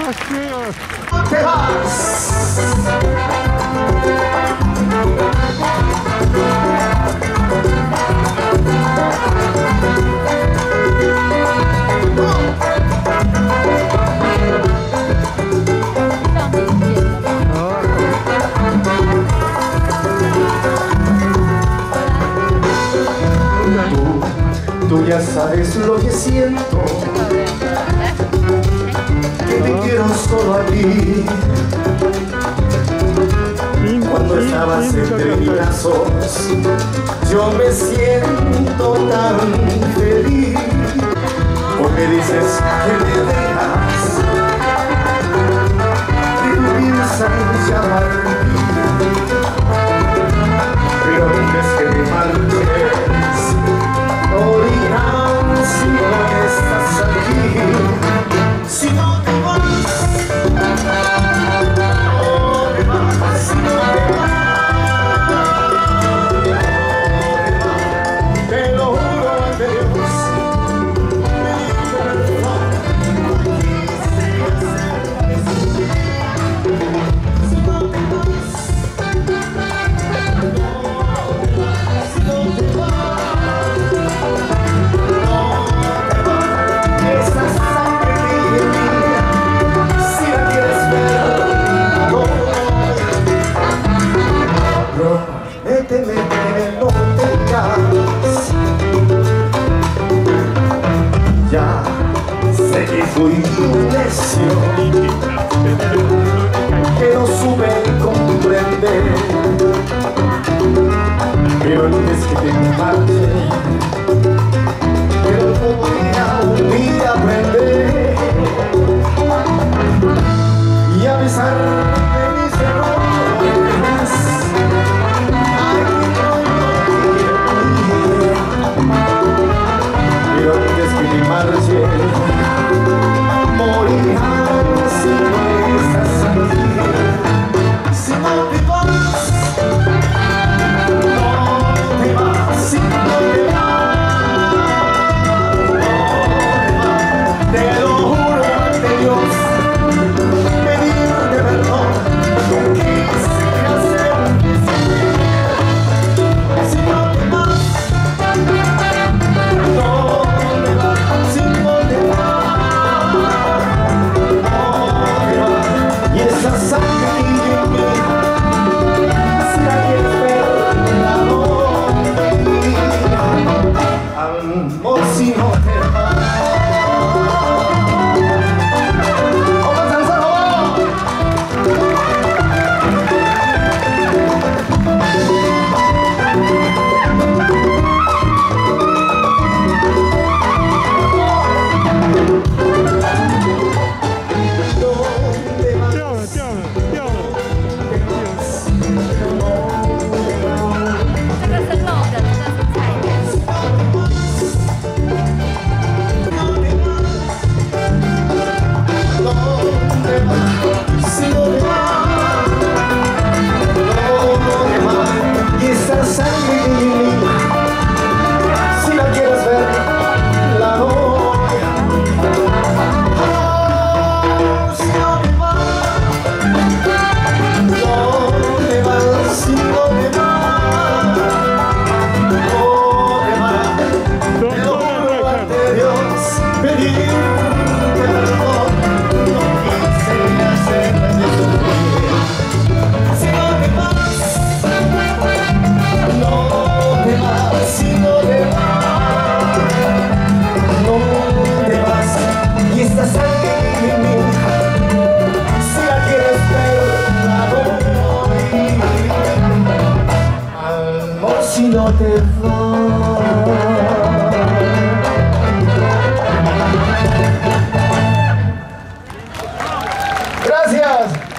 Te vas. Tú ya sabes lo que siento, que te quiero solo a ti. Cuando estabas entre mis brazos, yo me siento tan feliz. Hoy me dices que me dejas, que tú piensas llamarme, pero antes que te marches, morirán si no estás aquí. Si no te vas, no te vas, si no te vas, te lo juro ante Dios, me dijo perdón, quise hacerte sufrir. Si no te vas, si no te vas, prométeme que no te caes. Ya sé que fui un necio, que no supe comprender, pero antes que te marches, pero podría un día aprender y a pesar de mis errores, pero antes que te marches, morirán si no estás aquí. Si no te vas, no te vas, si no te vas, te lo juro ante Dios, pedirte perdón, no quise hacerte sufrir. Si no te vas, esa sangre que en mí, si la quieres ver, la doy. Amor, si no te vas. ¡Vamos a danzar, si no te vas. Gracias.